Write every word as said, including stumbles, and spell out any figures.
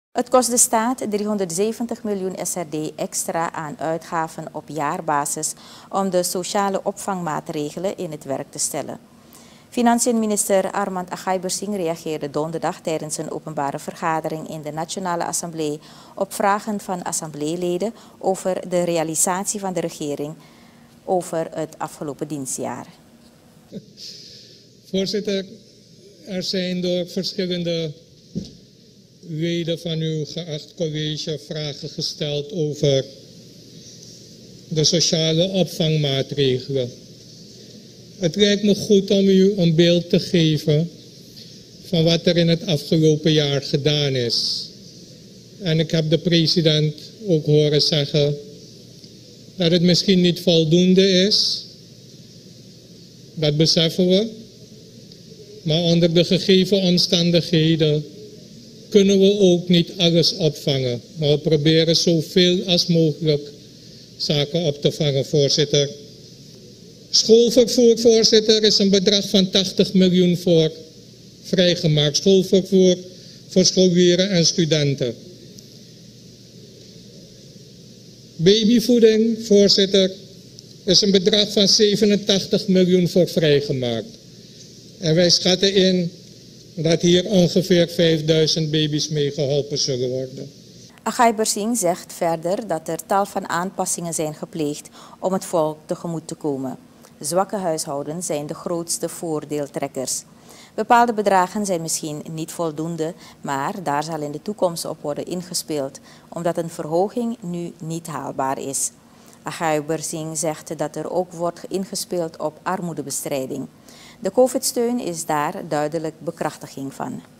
Het kost de staat driehonderdzeventig miljoen S R D extra aan uitgaven op jaarbasis om de sociale opvangmaatregelen in het werk te stellen. Financiën-minister Armand Agay-Bersing reageerde donderdag tijdens een openbare vergadering in de Nationale Assemblée op vragen van assembleeleden over de realisatie van de regering over het afgelopen dienstjaar. Voorzitter, er zijn door verschillende leden van uw geacht college vragen gesteld over de sociale opvangmaatregelen. Het lijkt me goed om u een beeld te geven van wat er in het afgelopen jaar gedaan is. En ik heb de president ook horen zeggen dat het misschien niet voldoende is. Dat beseffen we. Maar onder de gegeven omstandigheden kunnen we ook niet alles opvangen. Maar we proberen zoveel als mogelijk zaken op te vangen, voorzitter. Schoolvervoer, voorzitter, is een bedrag van tachtig miljoen voor vrijgemaakt. Schoolvervoer voor scholieren en studenten. Babyvoeding, voorzitter, is een bedrag van zevenentachtig miljoen voor vrijgemaakt. En wij schatten in dat hier ongeveer vijfduizend baby's mee geholpen zullen worden. Agay-Bersing zegt verder dat er tal van aanpassingen zijn gepleegd om het volk tegemoet te komen. Zwakke huishoudens zijn de grootste voordeeltrekkers. Bepaalde bedragen zijn misschien niet voldoende, maar daar zal in de toekomst op worden ingespeeld, omdat een verhoging nu niet haalbaar is. Agay-Bersing zegt dat er ook wordt ingespeeld op armoedebestrijding. De COVID-steun is daar duidelijk bekrachtiging van.